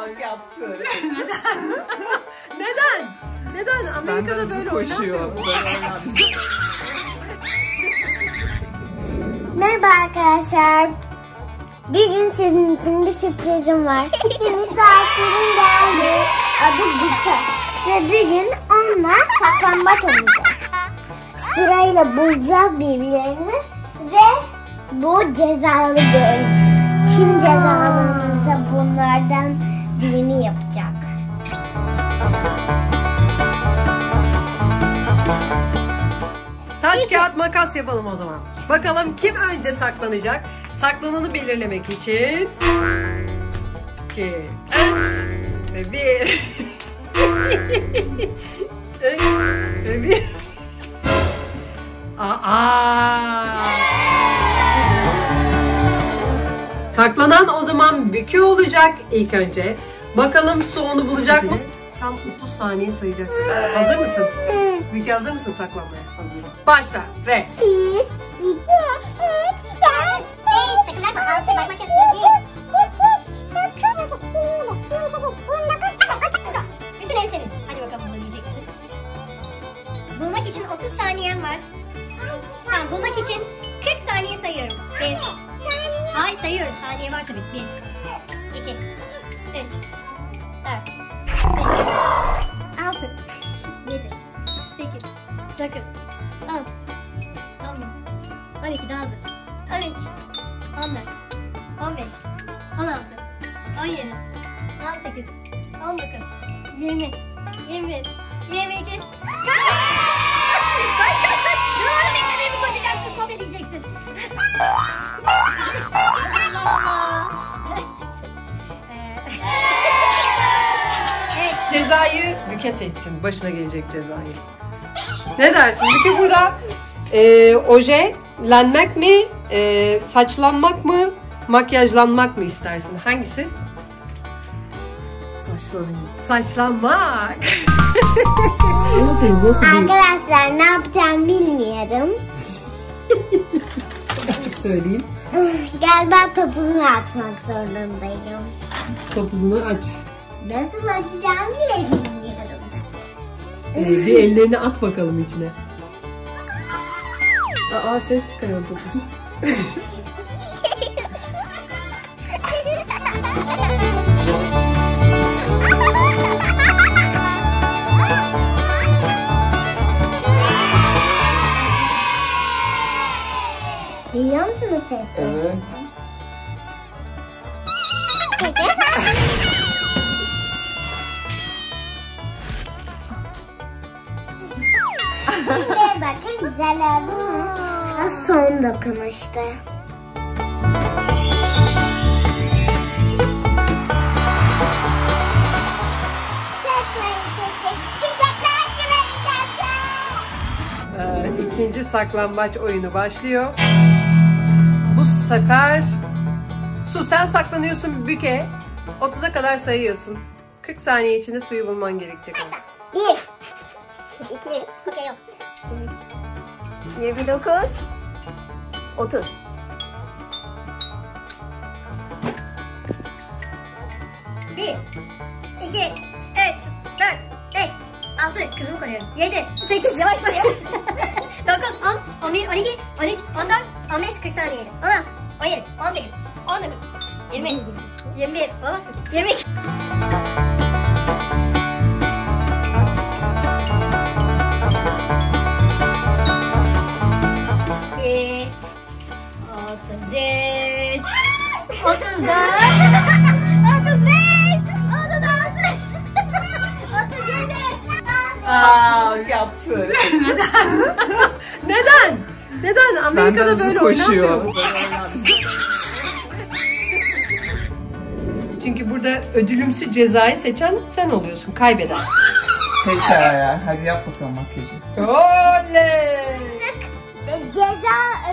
Bak yaptı. Neden? Neden? Amerika'da böyle koşuyor. Merhaba arkadaşlar. Bir gün sizin için bir sürprizim var. Bir misafirim geldi. Adı Büke. Ve bir gün onunla saklambaç oynayacağız. Sırayla bulacağız birbirlerini. Ve bu cezalı bir oyun. Kim cezalanırsa bunlardan birini yapacak. Taş, kağıt, makas yapalım o zaman. Bakalım kim önce saklanacak? Saklananı belirlemek için 2, 3 ve 1 3 ve 1 Saklanan o zaman Büke olacak ilk önce. Bakalım Su onu bulacak mı? Tam 30 saniye sayacaksın. Hazır mısın? Büke hazır mısın saklanmaya? Hazırım. Başla ve 1, 2, 3, 4, 5, sakın bırakma, 6, bak, bütün ev senin. Hadi bakalım bulabileceksin. Bulmak için 30 saniyen var. Tamam, bulmak için 40 saniye sayıyorum. 1. Hayır, sayıyoruz. Saniye var tabii. 1, 2, 3, 4, 5, 6, 7, 8, 9, 10, 12 daha hızlı. 13, 14, 15, 16, 17, 18, 19, 20, 21, 22. Kaç! Duvarı beklemeye mi koşacaksın? Sohbet edeceksin. Evet. cezayı Büke seçsin. Başına gelecek cezayı. Ne dersin? Büke burada ojelenmek mi, saçlanmak mı, makyajlanmak mı istersin? Hangisi? Saçlanmak. Arkadaşlar ne yapacağım bilmiyorum. Açık söyleyeyim. Galiba topunu atmak zorundayım. Topuzunu aç. Nasıl atacağımı bile bilmiyorum. Bir ellerini at bakalım içine. Aa, ses çıkarıyor topuz. Duyuyor musunuz sesi? Evet. Şimdi bakın güzel oldu mu? Son dokunuşta. İkinci saklambaç oyunu başlıyor. Bu sefer Su sen saklanıyorsun Büke. 30'a kadar sayıyorsun. 40 saniye içinde suyu bulman gerekecek. 1, 2, okey yok. 29, 30. Bir, 2, 3, 4, 5, 6, kızımı koruyorum. 7, 8, yavaş bak. 9, 10, 11, 12, 13, 14, 15, 40 saniye. 16, 17, 18, 19, 20, 21, babasın. 22. Yaptı. Neden? Neden? Amerika'da böyle koşuyor. Çünkü burada ödülümsü cezayı seçen sen oluyorsun. Kaybeden. Pekala ya. Hadi yap bakalım makyajı. Oley! Ceza